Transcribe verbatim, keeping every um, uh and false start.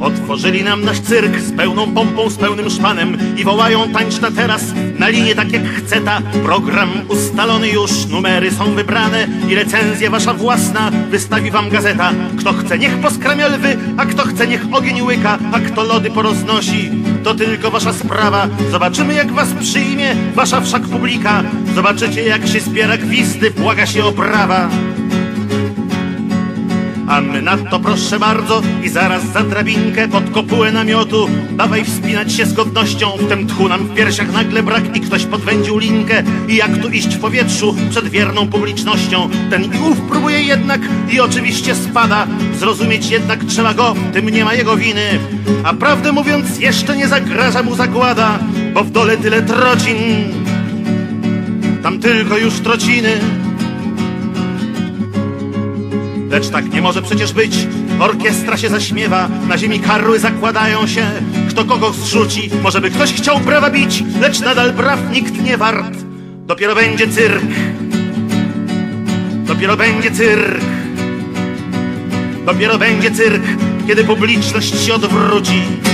Otworzyli nam nasz cyrk z pełną pompą, z pełnym szpanem i wołają: tańcz na teraz, na linię tak jak chce ta. Program ustalony już, numery są wybrane i recenzja wasza własna wystawi wam gazeta. Kto chce, niech poskramia lwy, a kto chce, niech ogień łyka, a kto lody poroznosi, to tylko wasza sprawa. Zobaczymy, jak was przyjmie wasza wszak publika. Zobaczycie, jak się zbiera gwizdy, błaga się o prawa. A my na to proszę bardzo i zaraz za drabinkę pod kopułę namiotu dawaj wspinać się z godnością. W tym tchu nam w piersiach nagle brak i ktoś podwędził linkę. I jak tu iść w powietrzu przed wierną publicznością? Ten i ów próbuje jednak i oczywiście spada. Zrozumieć jednak trzeba go, w tym nie ma jego winy. A prawdę mówiąc jeszcze nie zagraża mu zagłada, bo w dole tyle trocin, tam tylko już trociny. Lecz tak nie może przecież być, orkiestra się zaśmiewa, na ziemi karły zakładają się, kto kogo zrzuci. Może by ktoś chciał brawa bić, lecz nadal braw nikt nie wart. Dopiero będzie cyrk, dopiero będzie cyrk, dopiero będzie cyrk, kiedy publiczność się odwróci.